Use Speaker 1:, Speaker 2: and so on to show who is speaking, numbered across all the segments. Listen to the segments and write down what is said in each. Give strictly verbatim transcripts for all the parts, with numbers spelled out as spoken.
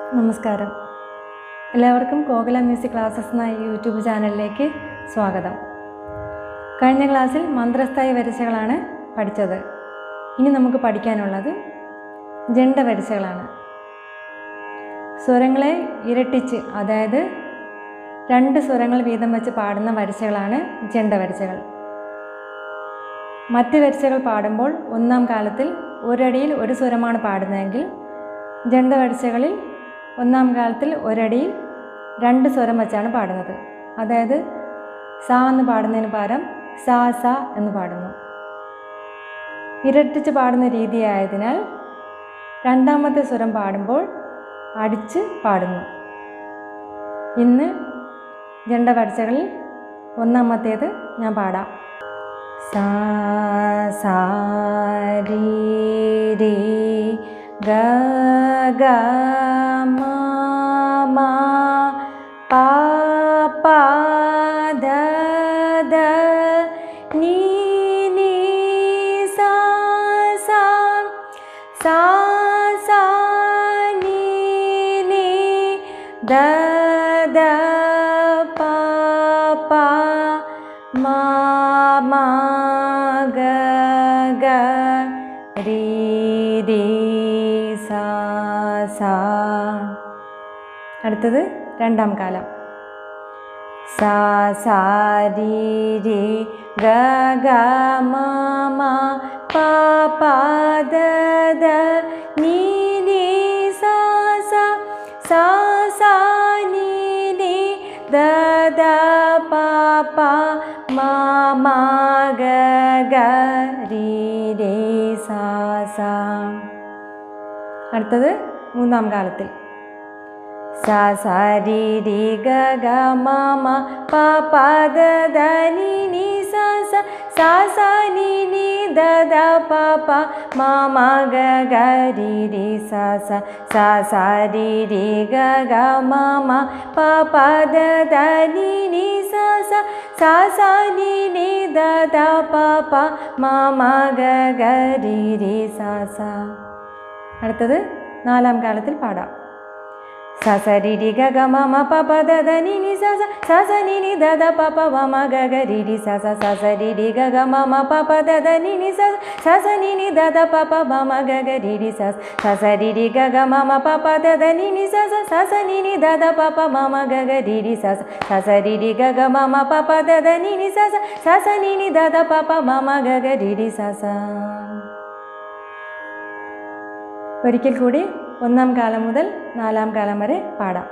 Speaker 1: നമസ്കാരം. എല്ലാവർക്കും Kokila music classes എന്ന യൂട്യൂബ് ചാനലിലേക്ക് സ്വാഗതം. കഴിഞ്ഞ ക്ലാസ്സിൽ മന്ത്രസ്ഥായി വരിസകളാണ് പഠിച്ചത്. ഇനി നമുക്ക് പഠിക്കാനുള്ളത് ജണ്ട വരിസകളാണ്. സ്വരങ്ങളെ ഇരട്ടിച്ച്, അതായത് രണ്ട് സ്വരങ്ങൾ വീതം വെച്ച് പാടുന്ന വരിസകളാണ് ജണ്ട വരിസകൾ. മറ്റ് വരിസകൾ പാടുമ്പോൾ ഒന്നാം കാലത്തിൽ ഒരടിയിൽ ഒരു സ്വരമാണ് പാടുന്നതെങ്കിൽ ജണ്ട വരിസകളിൽ ഒന്നാം കാലത്തിൽ ഒരടിയിൽ രണ്ട് സ്വരം വച്ചാണ് പാടുന്നത്. അതായത് സാ എന്ന് പാടുന്നതിന് പകരം സാ സ എന്ന് പാടുന്നു. ഇരട്ടിച്ച് പാടുന്ന രീതിയായതിനാൽ രണ്ടാമത്തെ സ്വരം പാടുമ്പോൾ അടിച്ച് പാടുന്നു. ഇന്ന് ജണ്ട വരിസകളിൽ ഒന്നാമത്തേത് ഞാൻ പാടാം. സാ സാ രി രി ഗ ഗ മ മ പ പ ധ ധ നീ നീ സാ സാ സാ സാ നീ നീ ധ ധ പ പ മ മ ഗ ഗ രി രി സാ സാ. അടുത്തത് രണ്ടാം കാലം. സാ സാ രി രി ഗ ഗ മ മ പ പ ധ ധ നീ നീ സാ സാ സാ സാ നീ നീ ധ ധ പ പ മ മ ഗ ഗ രി രി സാ സാ. അടുത്തത് മൂന്നാം കാലത്തിൽ. സാ സാ രി രി ഗ ഗ മ മ പ പ ധ ധ നീ നീ സാ സാ സാ സാ നീ നീ ധ ധ പ പ മ മ ഗ ഗ രി രി സാ സാ സാ സാ രി രി ഗ ഗ മ മ പ പ ധ ധ നീ നീ സാ സാ സാ സാ നീ നീ ധ ധ പ പ മ മ ഗ ഗ രി രി സാ സാ. അടുത്തത് നാലാം കാലത്തിൽ പാടാം. സാ സാ രി രി ഗ ഗ മ മ പ പ ധ ധ നീ നീ സാ സാ സാ സാ നീ നീ ധ ധ പ പ മ മ ഗ ഗ രി രി സാ സാ സാ സാ രി രി ഗ ഗ മ മ പ പ ധ ധ നീ നീ സാ സാ സാ നീ നീ ധ ധ പ പ മ മ ഗ ഗ രി രി സാ സാ സാ രി രി ഗ ഗ മ മ പ പ ധ ധ നീ നീ സാ സാ സാ സാ നീ നീ ധ ധ പ പ മ മ ഗ ഗ രി രി സാ സാ സാ രി രി ഗ ഗ മ മ പ പ ധ ധ നീ നീ സാ സാ സാ സാ നീ നീ ധ ധ പ പ മ മ ഗ ഗ രി രി സാ സാ. ഒരിക്കൽ കൂടി ഒന്നാം കാലം മുതൽ നാലാം കാലം വരെ പാടാം.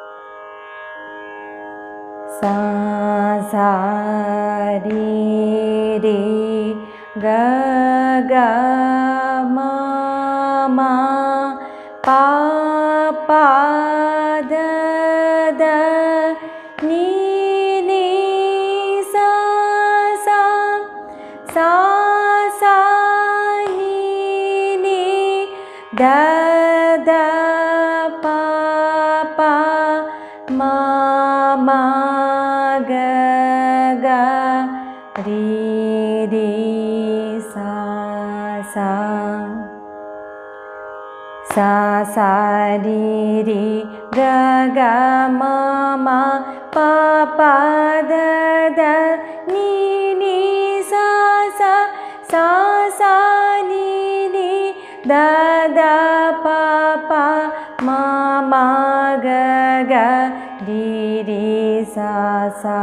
Speaker 1: സാ സാ രി രി ഗ ഗ മ മ പ പ ധ ധ നീ നീ സാ സാ സാ സാ നീ നീ ധ ധ പ പ മ മ ഗ ഗ രി രി സാ സാ. സാ സാ രി രി ഗ ഗ മ മ പ പ ധ ധ നീ നീ സാ സാ സാ സാ നീ നീ ധ ധ പ പ മ മ ഗ ഗ രി രി സാ സാ.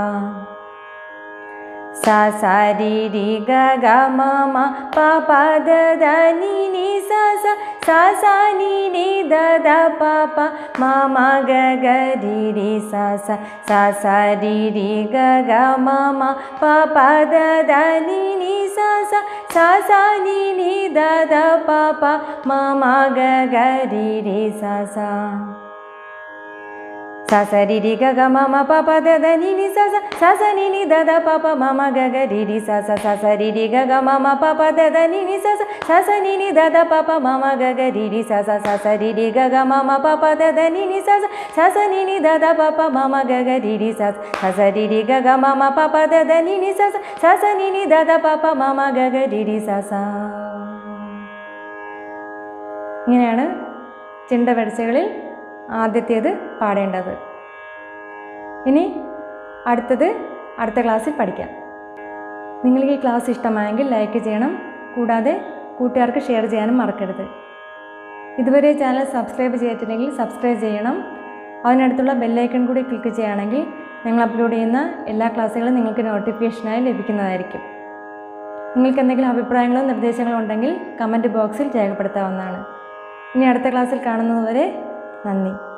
Speaker 1: സാ സാ രി രി ഗ ഗ മ മ പ പ ധ ധ നീ നീ സാ സാ സാ സാ നീ നീ ധ ധ പ പ മ മ ഗ ഗ രി രി സാ സാ സാ സാ രി രി ഗ ഗ മ മ പ പ ധ ധ നീ നീ സാ സാ സാ സാ നീ നീ ധ ധ പ പ മ മ ഗ ഗ രി രി സാ സാ. sa sa ri ri ga ga ma ma pa pa da da ni ni sa sa sa sa ni ni da da pa pa ma ma ga ga ri ri sa sa sa sa ri ri ga ga ma ma pa pa da da ni ni sa sa sa sa ni ni da da pa pa ma ma ga ga ri ri sa sa sa sa ri ri ga ga ma ma pa pa da da ni ni sa sa sa sa ni ni da da pa pa ma ma ga ga ri ri sa sa sa ri ri ga ga ma ma pa pa da da ni ni sa sa sa sa ni ni da da pa pa ma ma ga ga ri ri sa sa. ഇങ്ങനെയാണ് ചെണ്ട വരിസകളിൽ ആദ്യത്തേത് പാടേണ്ടത്. ഇനി അടുത്തത് അടുത്ത ക്ലാസ്സിൽ പഠിക്കാം. നിങ്ങൾക്ക് ഈ ക്ലാസ് ഇഷ്ടമായെങ്കിൽ ലൈക്ക് ചെയ്യണം. കൂടാതെ കൂട്ടുകാർക്ക് ഷെയർ ചെയ്യാനും മറക്കരുത്. ഇതുവരെ ചാനൽ സബ്സ്ക്രൈബ് ചെയ്തിട്ടില്ലെങ്കിൽ സബ്സ്ക്രൈബ് ചെയ്യണം. അതിനടുത്തുള്ള ബെല്ലൈക്കൺ കൂടി ക്ലിക്ക് ചെയ്യുകയാണെങ്കിൽ ഞങ്ങൾ അപ്ലോഡ് ചെയ്യുന്ന എല്ലാ ക്ലാസ്സുകളും നിങ്ങൾക്ക് നോട്ടിഫിക്കേഷനായി ലഭിക്കുന്നതായിരിക്കും. നിങ്ങൾക്ക് എന്തെങ്കിലും അഭിപ്രായങ്ങളോ നിർദ്ദേശങ്ങളോ ഉണ്ടെങ്കിൽ കമൻറ്റ് ബോക്സിൽ രേഖപ്പെടുത്താവുന്നതാണ്. ഇനി അടുത്ത ക്ലാസ്സിൽ കാണുന്നതുവരെ നന്ദി.